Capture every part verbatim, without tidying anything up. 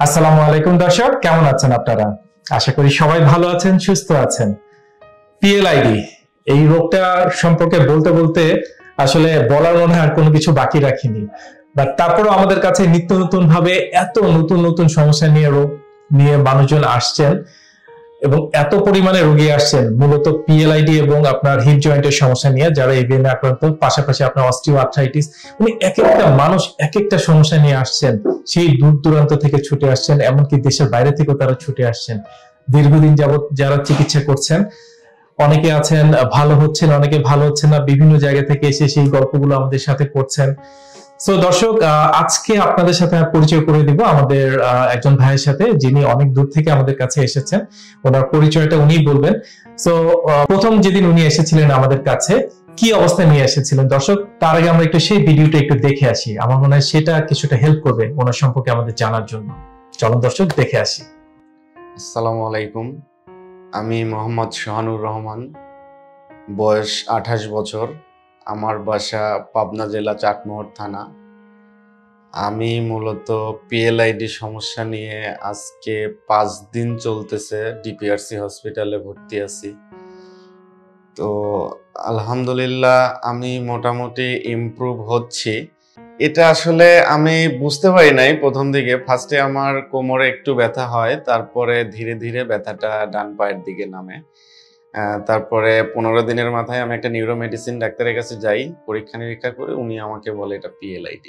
আসসালামু আলাইকুম দর্শক, কেমন আছেন আপনারা? আশা করি সবাই ভালো আছেন, সুস্থ আছেন। পিএলআইডি এই রোগটা সম্পর্কে বলতে বলতে আসলে বলার মনে আর কোনো কিছু বাকি রাখিনি, বাট তারপরেও আমাদের কাছে নিত্য নতুন ভাবে এত নতুন নতুন সমস্যা নিয়ে রোগ নিয়ে মানুষজন আসছেন এবং এত পরিমাণে রোগী আসছেন মূলত পিএলআইডি এবং আপনার হিপ জয়েন্টের সমস্যা নিয়ে, যারা এভিএন আক্রান্ত, পাশাপাশি আপনার অস্টিও আর্থ্রাইটিস, মানে এক একটা মানুষ এক একটা সমস্যা নিয়ে আসছেন। সেই দূর দূরান্ত থেকে ছুটে আসছেন, এমনকি দেশের বাইরে থেকেও তারা ছুটে আসছেন। দীর্ঘদিন যাবত যারা চিকিৎসা করছেন, অনেকে আছেন ভালো হচ্ছেন, অনেকে ভালো হচ্ছেন না, বিভিন্ন জায়গা থেকে এসে সেই গল্পগুলো আমাদের সাথে করছেন। সো দর্শক, আজকে আপনাদের সাথে পরিচয় করে দিব আমাদের একজন ভাইয়ের সাথে, যিনি অনেক দূর থেকে আমাদের কাছে এসেছেন। ওনার পরিচয়টা উনি বলবেন। সো প্রথম যেদিন উনি এসেছিলেন আমাদের কাছে, কি অবস্থায় নিয়ে এসেছিলেন দর্শক, তার আগে আমরা একটু সেই ভিডিওটা একটু দেখে আসি। আমার মনে হয় সেটা কিছুটা হেল্প করবে ওনার সম্পর্কে আমাদের জানার জন্য। চলুন দর্শক, দেখে আসি। আসসালামু আলাইকুম, আমি মোহাম্মদ শাহানুর রহমান, বয়স আঠাশ বছর, আমার বাসা পাবনা জেলা চাটমোহর থানা। আমি মূলত পিএলআইডি সমস্যা নিয়ে আজকে পাঁচ দিন চলতেছে ডিপিআরসি হসপিটালে ভর্তি আছি। তো আলহামদুলিল্লাহ আমি মোটামুটি ইমপ্রুভ হচ্ছি। এটা আসলে আমি বুঝতে পারি নাই প্রথম দিকে। ফার্স্টে আমার কোমরে একটু ব্যথা হয়, তারপরে ধীরে ধীরে ব্যথাটা ডান পায়ের দিকে নামে। তারপরে পনেরো দিনের মাথায় আমি একটা নিউরো মেডিসিন ডাক্তারের কাছে যাই, পরীক্ষা নিরীক্ষা করে উনি আমাকে বলে এটা পিএলআইডি।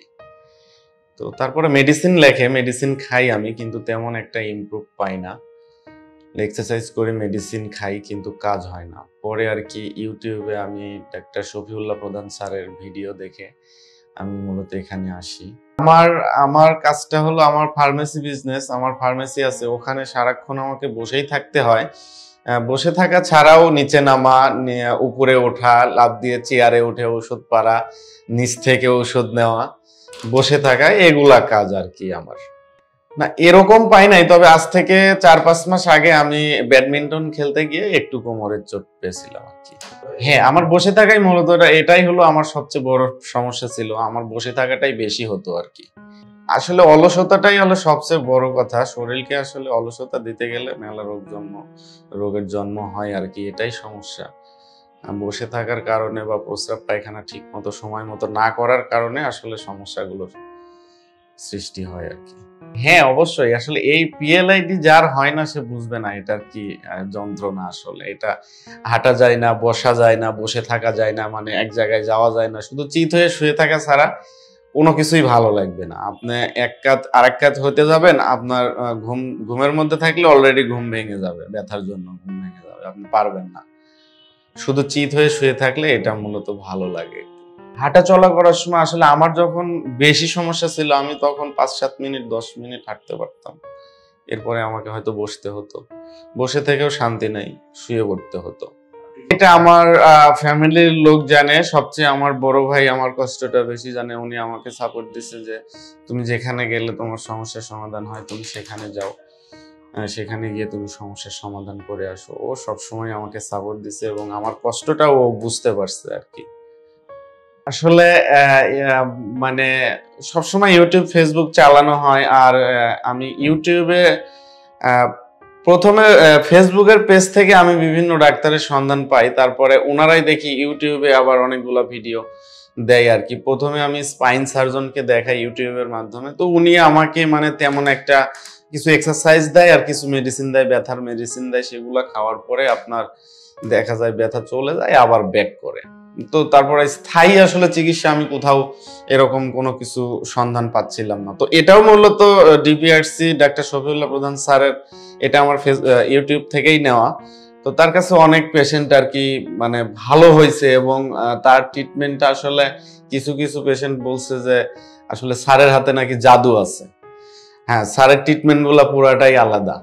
তো তারপরে মেডিসিন লেখে, মেডিসিন খাই আমি, কিন্তু তেমন একটা ইমপ্রুভ পাই না। এক্সারসাইজ করে মেডিসিন খাই, কিন্তু কাজ হয় না। পরে আর কি ইউটিউবে আমি ডাক্তার শফিউল্লাহ প্রধান স্যারের ভিডিও দেখে আমি মূলত এখানে আসি। আমার আমার কাজটা হলো আমার ফার্মেসি বিজনেস, আমার ফার্মেসি আছে, ওখানে সারাক্ষণ আমাকে বসেই থাকতে হয়। বসে থাকা ছাড়াও নিচে নামা, উপরে ওঠা, লাফ দিয়ে চেয়ারে উঠে ওষুধ পাড়া, নিচ থেকে ওষুধ নেওয়া, বসে থাকা, এগুলা কাজ আর কি আমার। না এরকম পাই নাই, তবে আজ থেকে চার পাঁচ মাস আগে আমি ব্যাডমিন্টন খেলতে গিয়ে একটু কোমরের চোট পেয়েছিলাম আর কি। হ্যাঁ, আমার বসে থাকাই মূলত এটাই হলো আমার সবচেয়ে বড় সমস্যা ছিল, আমার বসে থাকাটাই বেশি হতো আর কি। আসলে অলসতাটাই হলো সবচেয়ে বড় কথা। শরীরকে আসলে অলসতা দিতে গেলে মেলা রোগ জন্ম রোগের জন্ম হয় আর কি, এটাই সমস্যা। বসে থাকার কারণে বা প্রস্রাব পায়খানা ঠিক মতো সময় মতো না করার কারণে আসলে সমস্যাগুলোর সৃষ্টি হয় আর কি। হ্যাঁ অবশ্যই, আসলে এই পিএলআইডি যার হয় না সে বুঝবে না এটার কি যন্ত্রণা। আসলে এটা হাঁটা যায় না, বসা যায় না, বসে থাকা যায় না, মানে এক জায়গায় যাওয়া যায় না, শুধু চিত হয়ে শুয়ে থাকা ছাড়া কোনো কিছুই ভালো লাগবে না। আপনি এক কাত আরেক কাত হতে যাবেন, আপনার ঘুম ঘুমের মধ্যে থাকলে অলরেডি ঘুম ভেঙে যাবে, ব্যথার জন্য ঘুম ভেঙে যাবে, আপনি পারবেন না। শুধু চিত হয়ে শুয়ে থাকলে এটা মূলত ভালো লাগে। হাঁটা চলা করার সময় আসলে আমার যখন বেশি সমস্যা ছিল, আমি তখন পাঁচ সাত মিনিট দশ মিনিট হাঁটতে পারতাম, এরপরে আমাকে হয়তো বসতে হতো, বসে থেকেও শান্তি নাই, শুয়ে পড়তে হতো। এটা আমার ফ্যামিলির লোক জানে, সবচেয়ে আমার বড় ভাই আমার কষ্টটা বেশি জানে। উনি আমাকে সাপোর্ট দিচ্ছে যে তুমি যেখানে গেলে তোমার সমস্যার সমাধান হয় তুমি সেখানে যাও, সেখানে গিয়ে তুমি সমস্যার সমাধান করে আসো। ও সবসময় আমাকে সাপোর্ট দিচ্ছে এবং আমার কষ্টটা ও বুঝতে পারছে আর কি। আসলে মানে সবসময় ইউটিউব ফেসবুক চালানো হয়, আর আমি ইউটিউবে প্রথমে ফেসবুকের পেজ থেকে আমি বিভিন্ন ডাক্তারের সন্ধান পাই, তারপরে ওনারাই দেখি ইউটিউবে আবার অনেকগুলো ভিডিও দেয় আর কি। প্রথমে আমি স্পাইন সার্জনকে দেখাই ইউটিউবের মাধ্যমে, তো উনি আমাকে মানে তেমন একটা কিছু এক্সারসাইজ দেয় আর কিছু মেডিসিন দেয়, ব্যথার মেডিসিন দেয়, সেগুলো খাওয়ার পরে আপনার দেখা যায় ব্যথা চলে যায়, আবার ব্যাক করে। তো তারপরে স্থায়ী আসলে চিকিৎসা আমি কোথাও এরকম কোনো কিছু সন্ধান পাচ্ছিলাম না। তো এটাও মূলত ডিপিআরসি ডাক্তার শফিউল্লাহ প্রধান স্যারের, এটা আমার ইউটিউব থেকেই নেওয়া। তো তার কাছে অনেক পেশেন্ট আর কি মানে ভালো হয়েছে, এবং তার ট্রিটমেন্টটা আসলে কিছু কিছু পেশেন্ট বলছে যে আসলে স্যারের হাতে নাকি জাদু আছে। হ্যাঁ, স্যারের ট্রিটমেন্ট গুলা পুরাটাই আলাদা।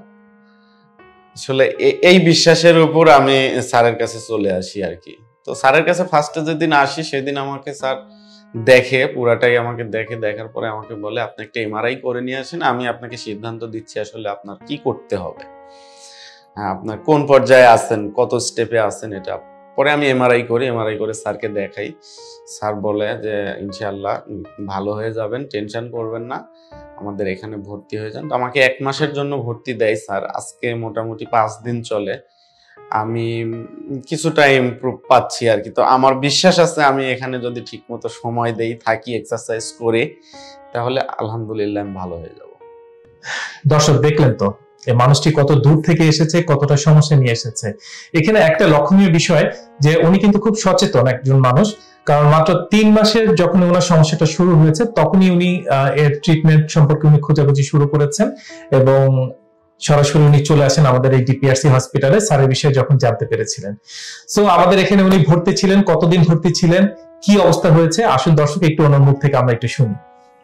আসলে এই বিশ্বাসের উপর আমি স্যারের কাছে চলে আসি আর কি। তো স্যারের কাছে ফার্স্টে যেদিন আসি সেদিন আমাকে স্যার দেখে, পুরাটাই আমাকে দেখে, দেখার পরে আমাকে বলে আপনি একটা এমআরআই করে নিয়ে আসেন, আমি আপনাকে সিদ্ধান্ত দিচ্ছি আসলে আপনার কি করতে হবে, হ্যাঁ আপনার কোন পর্যায়ে আছেন, কত স্টেপে আছেন, এটা পরে আমি এমআরআই করি, এমআরআই করে স্যারকে দেখাই। স্যার বলে যে ইনশাআল্লাহ ভালো হয়ে যাবেন, টেনশন করবেন না, আমাদের এখানে ভর্তি হয়ে যান। তো আমাকে এক মাসের জন্য ভর্তি দেয় স্যার। আজকে মোটামুটি পাঁচ দিন চলে, আমি কিছুটা ইমপ্রুভ পাচ্ছি আর কি। তো আমার বিশ্বাস আছে আমি এখানে যদি ঠিক মতো সময় দেই, থাকি, এক্সারসাইজ করে, তাহলে আলহামদুলিল্লাহ আমি ভালো হয়ে যাব। দর্শক দেখলেন তো এই মানুষটি কত দূর থেকে এসেছে, কতটা সমস্যা নিয়ে এসেছে। এখানে একটা লক্ষণীয় বিষয় যে উনি কিন্তু খুব সচেতন একজন মানুষ, কারণ মাত্র তিন মাসের যখন ওনার সমস্যাটা শুরু হয়েছে তখনই উনি এর ট্রিটমেন্ট সম্পর্কে উনি খোঁজাখুঁজি শুরু করেছেন এবং সরাসরি উনি চলে আসেন আমাদের এই ডিপিআরসি হসপিটালে স্যারের বিষয়ে যখন জানতে পেরেছিলেন। সো আমাদের এখানে উনি ভর্তি ছিলেন, কতদিন ভর্তি ছিলেন, কি অবস্থা হয়েছে, আসুন দর্শক একটু ওনার মুখ থেকে আমরা একটু শুনি।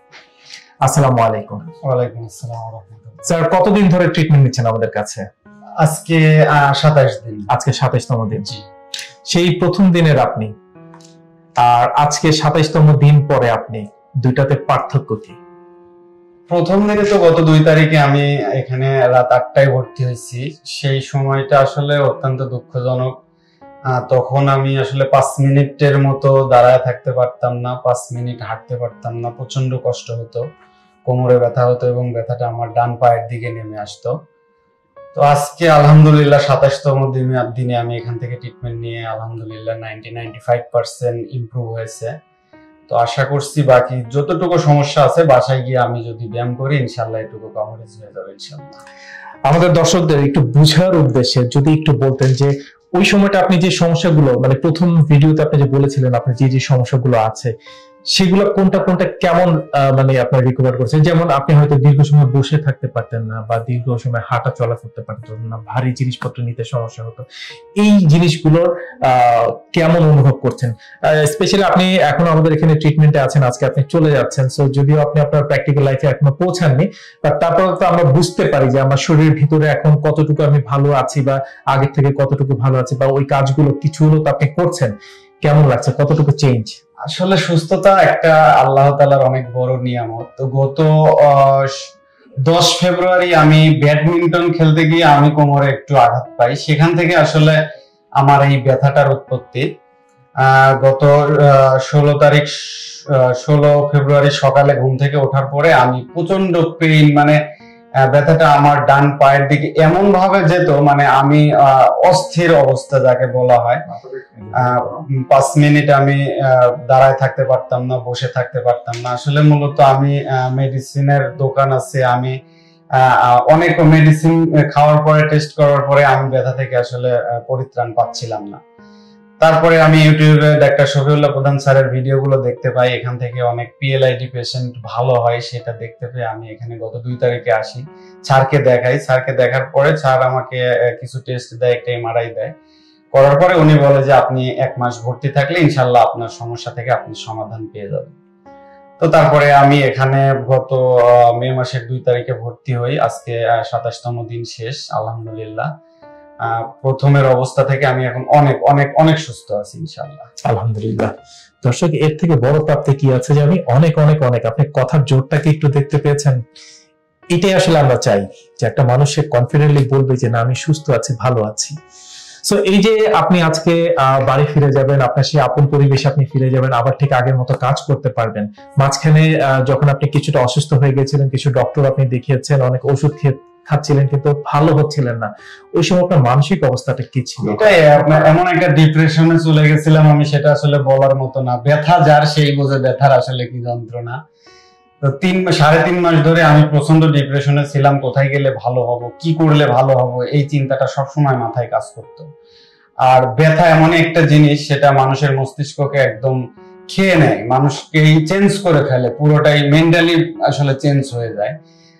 আসসালামু আলাইকুম। ওয়ালাইকুম আসসালাম ওয়া রাহমাতুল্লাহ। স্যার কতদিন ধরে ট্রিটমেন্ট নিচ্ছেন আমাদের কাছে? আজকে সাতাশ দিন। আজকে সাতাশতম দিন। সেই প্রথম দিনের আপনি আর আজকে সাতাশতম দিন পরে আপনি, দুইটাতে পার্থক্য কি? প্রথম দিনে তো গত দুই তারিখে আমি এখানে রাত আটটায় ভর্তি হয়েছি। সেই সময়টা আসলে অত্যন্ত দুঃখজনক। তখন আমি আসলে পাঁচ মিনিটের মতো দাঁড়ায় থাকতে পারতাম না, পাঁচ মিনিট হাঁটতে পারতাম না, প্রচন্ড কষ্ট হতো, কোমরে ব্যথা হতো এবং ব্যথাটা আমার ডান পায়ের দিকে নেমে আসতো। তো আজকে আলহামদুলিল্লাহ সাতাশতম দিনে আমি এখান থেকে ট্রিটমেন্ট নিয়ে আলহামদুলিল্লাহ ninety ninety five percent improve হয়েছে। তো আশা করছি বাকি যতটুকু সমস্যা আছে বাসায় গিয়ে আমি যদি ব্যায়াম করি ইনশাল্লাহ এটুকু কভারেজ হয়ে যাবে ইনশাল্লাহ। আমাদের দর্শকদের একটু বোঝার উদ্দেশ্যে যদি একটু বলতেন যে ওই সময়টা আপনি যে সমস্যাগুলো, মানে প্রথম ভিডিওতে আপনি যে বলেছিলেন আপনার যে যে সমস্যাগুলো আছে সেগুলো কোনটা কোনটা কেমন মানে আপনার রিকভার করছেন? যেমন আপনি হয়তো দীর্ঘ সময় বসে থাকতে পারতেন না বা দীর্ঘ সময় হাঁটা চলা করতে পারতেন না, ভারী জিনিসপত্র নিতে সমস্যা হতো, এই জিনিসগুলোর আহ কেমন অনুভব করছেন? স্পেশালি আপনি এখন আমাদের এখানে ট্রিটমেন্টে আছেন, আজকে আপনি চলে যাচ্ছেন, সো যদিও আপনি আপনার প্র্যাকটিক্যাল লাইফে এখনো পৌঁছাননি, বাট তারপর তো আমরা বুঝতে পারি যে আমার শরীরের ভিতরে এখন কতটুকু আমি ভালো আছি বা আগের থেকে কতটুকু ভালো আছি, বা ওই কাজগুলো কিছু হলো তো আপনি করছেন, কেমন লাগছে, কতটুকু চেঞ্জ? আসলে সুস্থতা একটা আল্লাহ তাআলার অনেক বড় নিয়ামত। তো গত দশ ফেব্রুয়ারি আমি ব্যাডমিন্টন খেলতে গিয়ে আমি কোমরে একটু আঘাত পাই, সেখান থেকে আসলে আমার এই ব্যথাটার উৎপত্তি। আহ গত ষোলো তারিখ ষোলো ফেব্রুয়ারি সকালে ঘুম থেকে ওঠার পরে আমি প্রচন্ড পেইন, মানে ব্যথাটা আমার ডান পায়ের দিকে এমন ভাবে যেত, মানে আমি অস্থির অবস্থা যাকে বলা হয়। পাঁচ মিনিট আমি দাঁড়ায় থাকতে পারতাম না, বসে থাকতে পারতাম না। আসলে মূলত আমি মেডিসিনের দোকান আছে, আমি অনেক মেডিসিন খাওয়ার পরে, টেস্ট করার পরে আমি ব্যথা থেকে আসলে পরিত্রাণ পাচ্ছিলাম না। তারপরে আমি ইউটিউবে ডাক্তার শফিউল্লাহ প্রধান স্যারের ভিডিওগুলো দেখতে পাই, এখান থেকে অনেক পিএলআইডি পেশেন্ট ভালো হয়, সেটা দেখতে পেয়ে আমি এখানে গত দুই তারিখে আসি, স্যারকে দেখাই। স্যারকে দেখার পরে স্যার আমাকে কিছু টেস্ট দেয়, একটা এমআরআই দেয়। করার পরে উনি বলে যে আপনি এক মাস ভর্তি থাকলে ইনশাল্লাহ আপনার সমস্যা থেকে আপনি সমাধান পেয়ে যাবেন। তো তারপরে আমি এখানে গত মে মাসের দুই তারিখে ভর্তি হই, আজকে সাতাশতম দিন শেষ আলহামদুলিল্লাহ। প্রথমের অবস্থা থেকে আমি এখন অনেক অনেক অনেক সুস্থ আছি ইনশাআল্লাহ আলহামদুলিল্লাহ। দর্শক এর থেকে বড় প্রাপ্তি কি আছে যে আমি অনেক অনেক অনেক আপনি কথার জোরটাকে একটু দেখতে পেয়েছেন। এটাই আসলে আমরা চাই যে একটা মানুষের কনফিডেন্টলি বলবে যে না আমি সুস্থ আছি, ভালো আছি। সো এই যে আপনি আজকে বাড়ি ফিরে যাবেন, আপনার সেই আপন পরিবেশে আপনি ফিরে যাবেন, আবার ঠিক আগের মতো কাজ করতে পারবেন। মাঝখানে যখন আপনি কিছুটা অসুস্থ হয়ে গেছিলেন, কিছু ডক্টর আপনি দেখিয়েছেন, অনেক ওষুধ খেয়ে খাচ্ছিলেন কিন্তু ভালো হচ্ছিলেন না, ওই সময় আপনার মানসিক অবস্থাটা কি ছিল? এমন একটা ডিপ্রেশনে চলে গেছিলাম আমি, সেটা আসলে বলার মতো না। ব্যথা যার সেই বোঝে ব্যথার আসলে কি যন্ত্রণা। তো তিন সাড়ে তিন মাস ধরে আমি প্রচন্ড ডিপ্রেশনে ছিলাম, কোথায় গেলে ভালো হব, কি করলে ভালো হব, এই চিন্তাটা সবসময় মাথায় কাজ করতো। আর ব্যথা এমন একটা জিনিস, সেটা মানুষের মস্তিষ্ককে একদম খেয়ে নেয়, মানুষকে চেঞ্জ করে ফেলে, পুরোটাই মেন্টালি আসলে চেঞ্জ হয়ে যায়।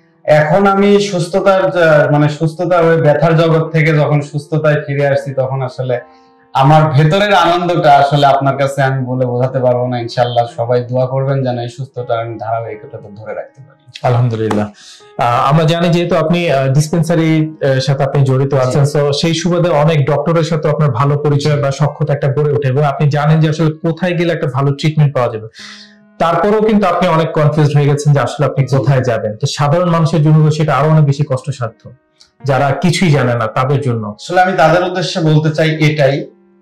এখন আমি সুস্থতার মানে সুস্থতা হয়ে ব্যথার জগৎ থেকে যখন সুস্থতায় ফিরে আসছি, তখন আসলে আমার ভেতরের আনন্দটা আসলে আপনার কাছে আমি বলে বোঝাতে পারবো না। ইনশাআল্লাহ সবাই দোয়া করবেন যেন এই সুস্থতা আমি ধারাবাহিকতা ধরে রাখতে পারি। আলহামদুলিল্লাহ। আমরা জানি যেহেতু আপনি ডিসপেন্সারি সাথে আপনি জড়িত আছেন, তো সেই সুবাদে অনেক ডক্টরের সাথে আপনার ভালো পরিচয় বা সখ্যতা একটা গড়ে ওঠে এবং আপনি জানেন যে আসলে কোথায় গেলে একটা ভালো ট্রিটমেন্ট পাওয়া যাবে। তারপরেও কিন্তু আপনি অনেক কনফিউজড হয়ে গেছেন যে আসলে আপনি কোথায় যাবেন। তো সাধারণ মানুষের জন্য সেটা আরো অনেক বেশি কষ্টসাধ্য, যারা কিছুই জানে না তাদের জন্য। আসলে আমি তাদের উদ্দেশ্যে বলতে চাই এটাই,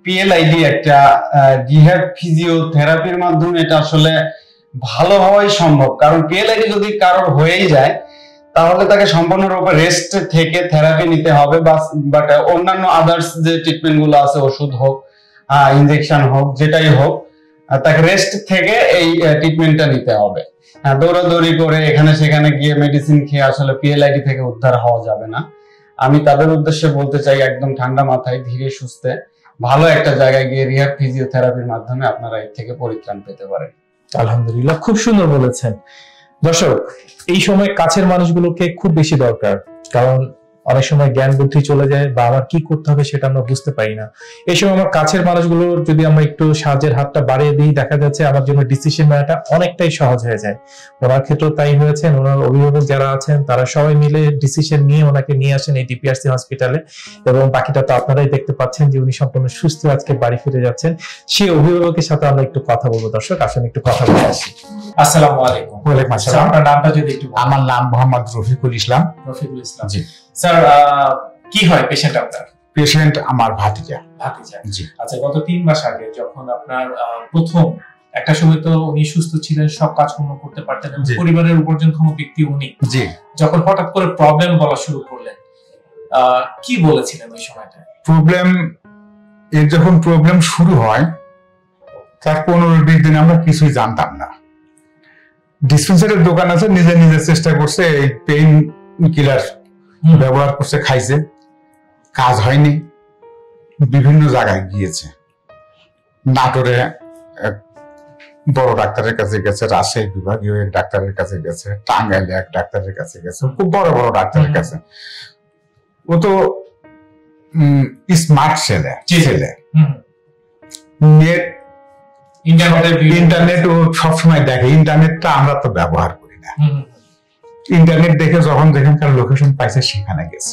পিএলআইডি একটা রিহ্যাব ফিজিওথেরাপির মাধ্যমে এটা আসলে ভালো হওয়াই সম্ভব, কারণ পিএলআইডি যদি কারোর হয়েই যায় তাহলে তাকে সম্পূর্ণরূপে রেস্ট থেকে থেরাপি নিতে হবে, বাট অন্যান্য আদার্স যে ট্রিটমেন্ট গুলো আছে, ওষুধ হোক ইনজেকশন হোক যেটাই হোক, তাকে রেস্ট থেকে এই ট্রিটমেন্টটা নিতে হবে। দৌড়াদৌড়ি করে এখানে সেখানে গিয়ে মেডিসিন খেয়ে আসলে পিএলআইডি থেকে উদ্ধার হওয়া যাবে না। আমি তাদের উদ্দেশ্যে বলতে চাই একদম ঠান্ডা মাথায় ধীরে সুস্থে ভালো একটা জায়গায় গিয়ে রিহ্যাব ফিজিওথেরাপির মাধ্যমে আপনারা এর থেকে পরিত্রাণ পেতে পারেন। আলহামদুলিল্লাহ, খুব সুন্দর বলেছেন। দর্শক, এই সময় কাছের মানুষগুলোকে খুব বেশি দরকার, কারণ অনেক সময় জ্ঞান বুদ্ধি চলে যায় বা আমার কি করতে হবে সেটা আমরা বুঝতে পারি না। এই সময় আমার কাছের মানুষগুলোর যদি আমরা একটু সাহায্যের হাতটা বাড়িয়ে দিই, দেখা যাচ্ছে আমার জন্য ডিসিশন নেওয়াটা অনেকটাই সহজ হয়ে যায়। ওনার ক্ষেত্রেও তাই হয়েছে। ওনার অভিভাবক যারা আছেন তারা সবাই মিলে ডিসিশন নিয়ে ওনাকে নিয়ে আসেন এই ডিপিআরসি হসপিটালে, এবং বাকিটা তো আপনারাই দেখতে পাচ্ছেন যে উনি সম্পূর্ণ সুস্থ আজকে বাড়ি ফিরে যাচ্ছেন। সেই অভিভাবকের সাথে আমরা একটু কথা বলবো। দর্শক আসেন একটু কথা বলে আসি। আসসালামু আলাইকুম। ওয়ালাইকুম আসসালাম। আপনার নামটা যদি একটু বলেন। আমার নাম মোহাম্মদ রফিকুল ইসলাম। রফিকুল ইসলাম। জি স্যার, কি হয় পেশেন্ট আপনার? পেশেন্ট আমার ভাতিজা। ভাতিজা। জি। আচ্ছা, গত তিন মাস আগে যখন আপনার প্রথম একটা সময় তো উনি সুস্থ ছিলেন, সব কাজকর্ম করতে পারতেন, পরিবারের উপার্জনক্ষম ব্যক্তি উনি, জি, যখন হঠাৎ করে প্রবলেম বলা শুরু করলেন, কি বলেছিলেন ওই সময়টা? প্রবলেম এর যখন প্রবলেম শুরু হয় তার পনেরো বিশ দিন আমরা কিছুই জানতাম না। ডিসপেন্সারির দোকান আছে, নিজে নিজে চেষ্টা করছে, এই পেইন কিলার ব্যবহার করছে, খাইছে, কাজ হয়নি। বিভিন্ন জায়গায় গিয়েছে, নাটোরে এক বড় ডাক্তারের কাছে গেছে, রাজশাহী বিভাগীয় এক ডাক্তারের কাছে গেছে, টাঙ্গাইলে এক ডাক্তারের কাছে গেছে, খুব বড় বড় ডাক্তারের কাছে। ও তো স্মার্ট ছেলে ছেলে নেট ইন্টারনেট ও সবসময় দেখে। ইন্টারনেটটা আমরা তো ব্যবহার করি না। ইন্টারনেট দেখে যখন যেখানকার লোকেশন পাইছে সেখানে গেছে।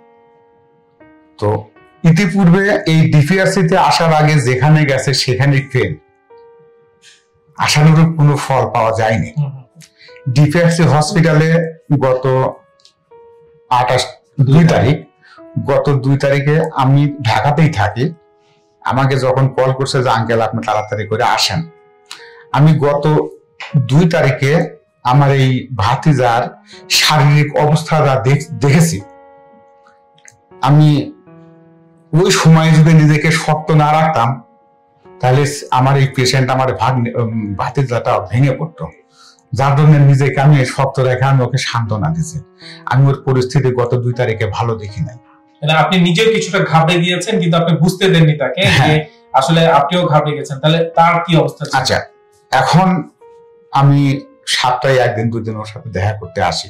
তো ইতিপূর্বে এই ডিপিআরসি তে আসার আগে যেখানে গেছে সেখানে ফেল, আশানুরূপ কোনো ফল পাওয়া যায়নি। ডিপিআরসি হসপিটালে গত আঠাশ দুই তারিখ গত দুই তারিখে আমি ঢাকাতেই থাকি। আমাকে যখন কল করছে যে আঙ্কেল আপনি তাড়াতাড়ি করে আসেন, আমি গত দুই তারিখে আমার এই ভাতিজার শারীরিক অবস্থা যা দেখেছি, আমি ওই সময় যদি নিজেকে শক্ত না রাখতাম তাহলে আমার এই পেশেন্ট আমার ভাতিজাটা ভেঙে পড়তো। যার জন্য নিজেকে আমি শক্ত রেখে আমি ওকে সান্ত্বনা দিয়েছি। আমি ওর পরিস্থিতি গত দুই তারিখে ভালো দেখি নাই। আপনি নিজেও কিছুটা ঘাবড়ে গিয়েছেন, কিন্তু আপনি বুঝতে দেননি তাকে যে আসলে আপনিও ঘাবড়ে গেছেন। তাহলে তার কি অবস্থা? আচ্ছা, এখন আমি সপ্তাহে একদিন দুই দিন ওর সাথে দেখা করতে আসি।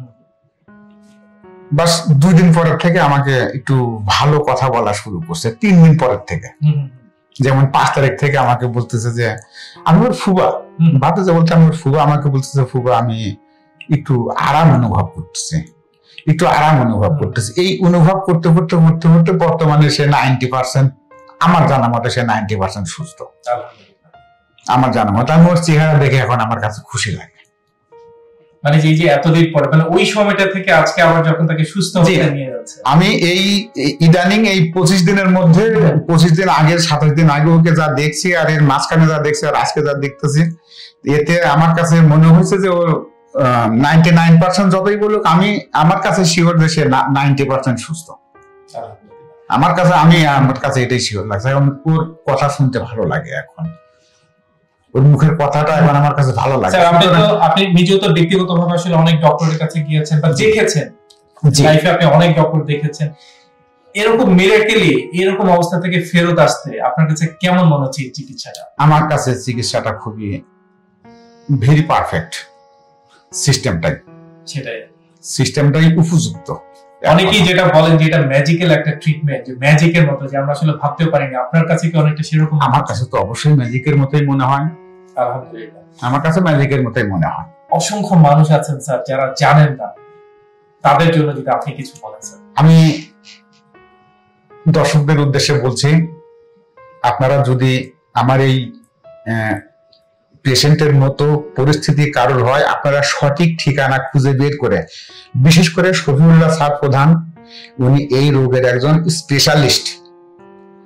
বাস দুই দিন পরের থেকে আমাকে একটু ভালো কথা বলা শুরু করছে। তিন দিন পরের থেকে, যেমন পাঁচ তারিখ থেকে আমাকে বলতেছে যে আমি ওর ফুবা, ভাতিজা বলতে আমি ওর ফুবা, আমাকে বলতেছে ফুবা আমি একটু আরাম অনুভব করতেছি, একটু আরাম অনুভব করতেছি। এই অনুভব করতে করতে করতে করতে বর্তমানে সে নাইনটি পার্সেন্ট, আমার জানা মতে সে নাইনটি পার্সেন্ট সুস্থ। আমার জানা মতে আমি ওর চেহারা দেখে এখন আমার কাছে খুশি লাগে। মানে যে যে এতদিন পরে, মানে ওই সময়টা থেকে আজকে আবার যখন তাকে সুস্থ হতে নিয়ে যাচ্ছে, আমি এই ইদানিং এই পঁচিশ দিনের মধ্যে, পঁচিশ দিন আগের সাতাশ দিন আগে ওকে যা দেখছি আর এর মাঝখানে যা দেখছি আর আজকে যা দেখতেছি, এতে আমার কাছে মনে হয়েছে যে ওর নাইনটি নাইন পার্সেন্ট যতই বলুক, আমি আমার কাছে শিওর যে সে নাইনটি পার্সেন্ট সুস্থ। আমার কাছে আমি আমার কাছে এটাই শিওর লাগছে। এখন ওর কথা শুনতে ভালো লাগে, এখন ওর মুখের কথাটা এখন আমার কাছে ভালো লাগে। আপনি তো আপনি নিজেও তো ব্যক্তিগতভাবে আসলে অনেক ডক্টরের কাছে গিয়েছেন বা দেখেছেন, লাইফে আপনি অনেক ডক্টর দেখেছেন। এরকম মিরাকেলি এরকম অবস্থা থেকে ফেরত আসতে আপনার কাছে কেমন মনে হচ্ছে চিকিৎসাটা? আমার কাছে চিকিৎসাটা খুবই ভেরি পারফেক্ট। সিস্টেমটাই সেটাই সিস্টেমটাই উপযুক্ত। অনেকেই যেটা বলেন যে এটা ম্যাজিক্যাল একটা ট্রিটমেন্ট, যে ম্যাজিকের মতো, যে আমরা আসলে ভাবতেও পারিনি। আপনার কাছে কি অনেকটা সেরকম? আমার কাছে তো অবশ্যই ম্যাজিকের মতোই মনে হয়। আলহামদুলিল্লাহ, আমার কাছে ম্যাজিকের মতোই মনে হয়। অসংখ্য মানুষ আছেন স্যার যারা জানেন না, তাদের জন্য যদি আপনি কিছু বলেন স্যার। আমি দর্শকদের উদ্দেশ্যে বলছি, আপনারা যদি আমার এই পেশেন্টের মতো পরিস্থিতি কারোর হয়, আপনারা সঠিক ঠিকানা খুঁজে বের করে, বিশেষ করে শফিউল্লাহ স্যার প্রধান, উনি এই রোগের একজন স্পেশালিস্ট।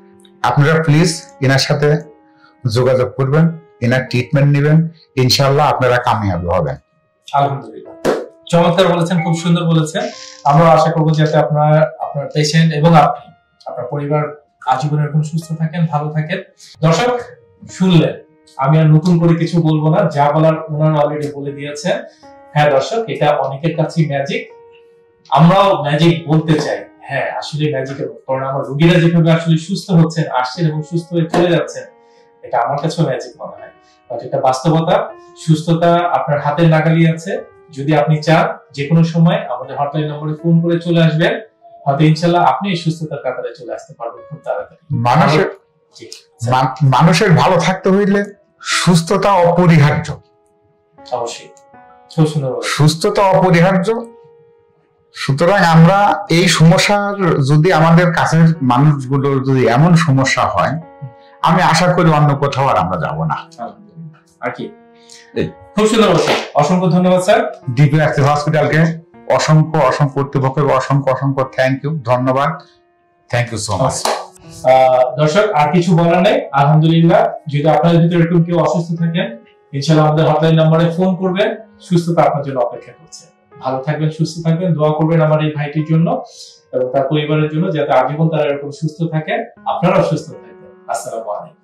আপনারা প্লিজ এনার সাথে যোগাযোগ করবেন, এনার ট্রিটমেন্ট নেবেন, ইনশাআল্লাহ আপনারা কামিয়াবি হবেন। আলহামদুলিল্লাহ, চমৎকার বলেছেন, খুব সুন্দর বলেছেন। আমরা আশা করবো যাতে আপনার আপনার পেশেন্ট এবং আপনি আপনার পরিবার আজীবন এরকম সুস্থ থাকেন, ভালো থাকেন। দর্শক শুনলেন, আমি আর নতুন করে কিছু বলবো না, যা বলার ওনারা অলরেডি বলে দিয়েছেন। হ্যাঁ দর্শক, এটা অনেকের কাছে ম্যাজিক, আমরাও ম্যাজিক বলতে চাই। হ্যাঁ আসলে ম্যাজিক, কারণ আমার রোগীরা যেভাবে আসলে সুস্থ হচ্ছেন, আসছেন এবং সুস্থ হয়ে চলে যাচ্ছেন, এটা আমার কাছেও ম্যাজিক মনে হয়। বাট এটা বাস্তবতা, সুস্থতা আপনার হাতের নাগালি আছে। যদি আপনি চান যে কোনো সময় আমাদের হটলাইন নম্বরে ফোন করে চলে আসবেন, হয়তো ইনশাআল্লাহ আপনি এই সুস্থতার কাতারে চলে আসতে পারবেন খুব তাড়াতাড়ি। মানুষের মানুষের ভালো থাকতে হইলে সুস্থতা অপরিহার্য। অবশ্যই, খুব সুন্দর বলেছেন। সুস্থতা অপরিহার্য। সুতরাং আমরা এই সমস্যার, যদি আমাদের কাছের মানুষগুলোর যদি এমন সমস্যা হয়, আমি আশা করি অন্য কোথাও আর আমরা যাব না। আর কি, খুব সুন্দর বলেছেন, অসংখ্য ধন্যবাদ স্যার। ডিপিআরসি হসপিটালকে অসংখ্য অসংখ্য কর্তৃপক্ষকে অসংখ্য অসংখ্য থ্যাংক ইউ, ধন্যবাদ, থ্যাংক ইউ সো মাচ। দর্শক আর কিছু বলার নেই, আলহামদুলিল্লাহ। যদি আপনাদের ভিতরে এরকম কেউ অসুস্থ থাকেন, ইনশাআল্লাহ আমাদের হটলাইন নম্বরে ফোন করবেন, সুস্থতা আপনার জন্য অপেক্ষা করছে। ভালো থাকবেন, সুস্থ থাকবেন, দোয়া করবেন আমার এই ভাইটির জন্য এবং তার পরিবারের জন্য, যাতে আজীবন তারা এরকম সুস্থ থাকে, আপনারাও সুস্থ থাকবেন। আসসালামু আলাইকুম।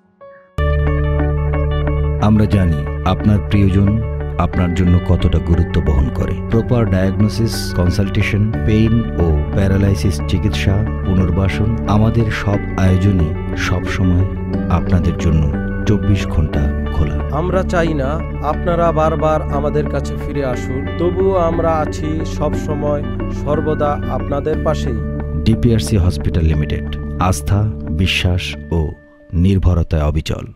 আমরা জানি আপনার প্রিয়জন আপনার জন্য কতটা গুরুত্ব বহন করে। প্রপার ডায়াগনোসিস, কনসালটেশন, পেইন ও প্যারালাইসিস চিকিৎসা, পুনর্বাসন, আমাদের সব আয়োজনই সব সময় আপনাদের জন্য চব্বিশ ঘন্টা খোলা। আমরা চাই না আপনারা বারবার আমাদের কাছে ফিরে আসুন, তবুও আমরা আছি সব সময় সর্বদা আপনাদের পাশেই। ডিপিআরসি হসপিটাল লিমিটেড, আস্থা, বিশ্বাস ও নির্ভরতায় অবিচল।